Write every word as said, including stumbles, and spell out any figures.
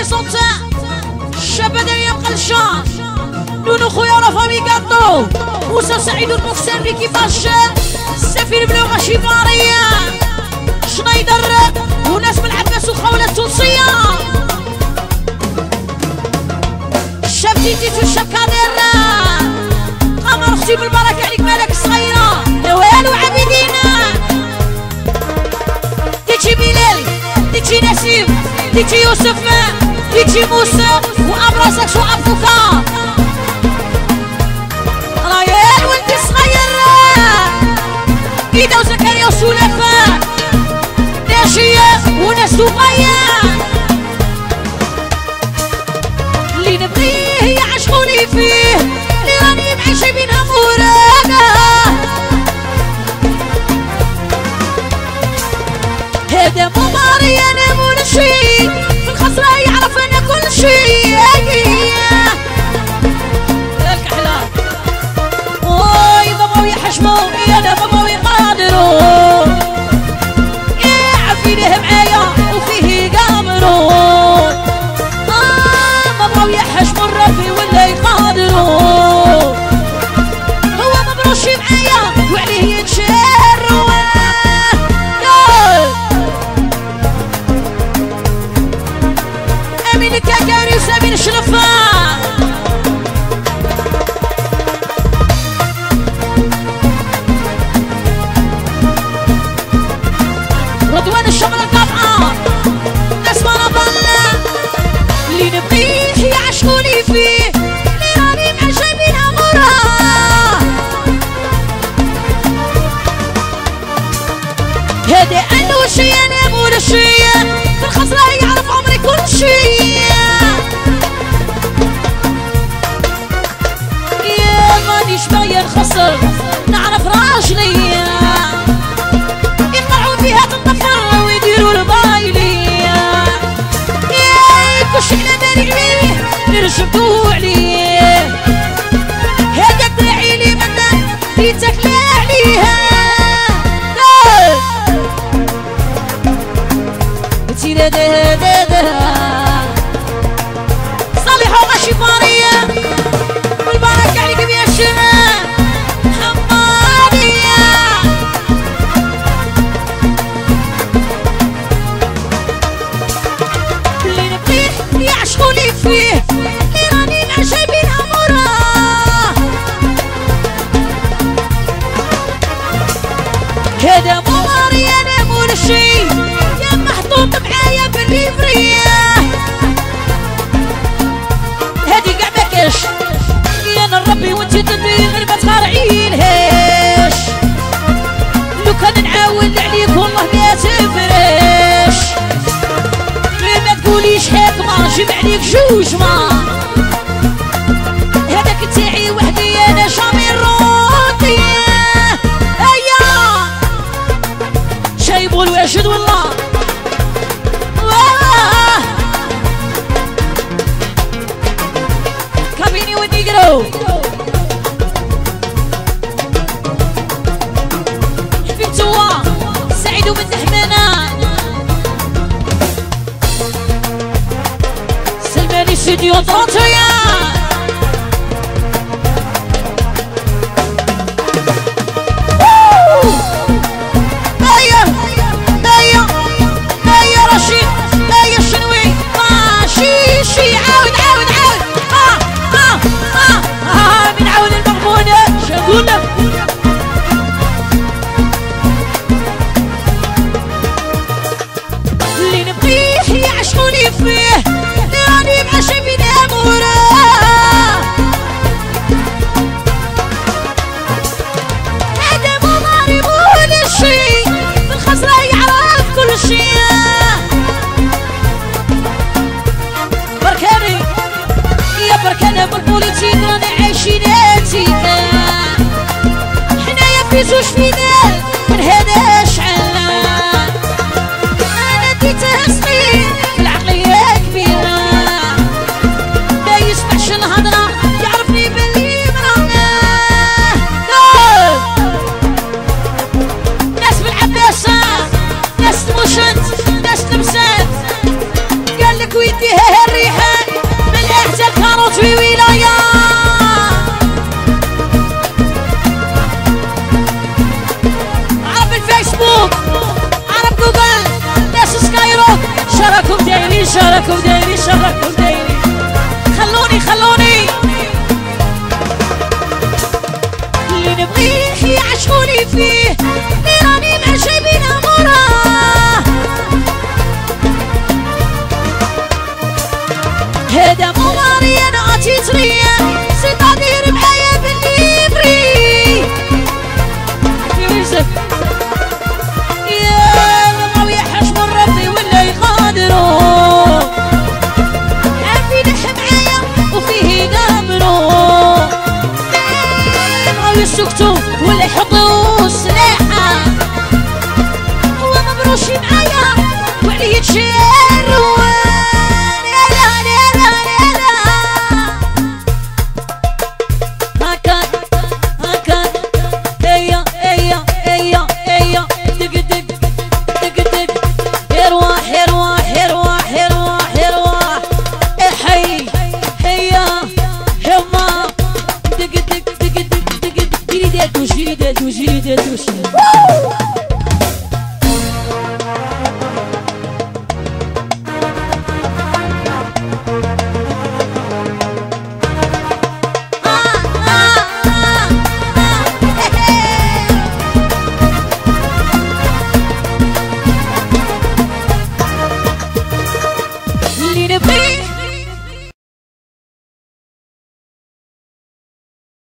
لي صوت الشاب هذا يبقى الشام نونو خويا رافامي قاطو موسى سعيد المختار بكيفاش السفير بلو غاشي فارية شنايدر وناس من العباس وخولة التونسية الشاب ديتيتو الشاب كادر قمر اختي بالبركة عليك مالك الصغيرة نوال وعابدينا ديتي بلال ديتي نسيم ديتي يوسف ديتي موسى وابرزك شو افوكا رايال ولدي صغير ايدا وزكريا وسلافة ناشية وناس صغير اللي نبغيه يعشقوني فيه اللي راني معيشة بينها موراقة هذا مو ماري انا مو نشي في الخسرة يعرف انا كل شي الكحلة اوي بابا يحشمو يا انا بابا يقادرو يا عفينه معايا وفيه قامرو اه بابا يحشمو الرفي ولا يقادرو هو مبروش معايا وعليه يتشرو امين الكاكاري وسامين الشلفة رضوان الشمر القطعة ناس مرضى اللي نبغيه يعشقوني فيه اللي راني معجب بينها مراه هذا انا وشي انا مو شي في الخسرة يعرف عمري كل شي يا مانيش باين خسر نعرف راجلي يقطعوا فيها تنطفر ويديروا البايلي يا كلشي على بالي عليه نرشدو عليه هذا الدراعي لي مثلا يتكلى عليها تيرا دا دا دا صالحة غاشي فارية والبركة عليكم يا شباب حمادية اللي نبغيه يعشقوني فيه اللي راني معجب بينها مراه هذا مو ماري انا مو نشي يا محطوط معايا بالليفرية هادي قاع مكاش يا نربي وانتي تدري غير ما تخرعيلهاش لو كان نعاود عليك والله ما تفرش غير ما تقوليش حكمة جيب عليك جوج ما هذاك تاعي وحدي انا جامي الروطي ايا شايبو الواجد والله كابيني ونيجرو حبيب توا سعيد وبنت حمانة سلماني استوديو طونطويا اللي نبغيه يعشقوني فيه راني معاشي بينها مراه هذا مو ماري مو نشي في الخسرة يعرف كل شي بركاني يا بركانة بالبوليتيك راني عايشين هاتيكا حنايا في زوج فينا من هذا شعلان انا ديتها صغير العقلية كبيرة شراكم دايري شراكم دايري خلوني خلوني اللي نبغيه يعشقوني فيه راني مع جايبين اموراه هذا مو ماري انا اتيتريا سيطادير معايا بالليفري يوسف يا ما ويحش من ربي ولا يقادروا عافي نح معايا وفيه يقابلوا بغاو يسكتوا ولا يحطوا السلاحة هو مبروشي معايا وعليه تشيروا Jiri de douche, jiri de douche, jiri de douche.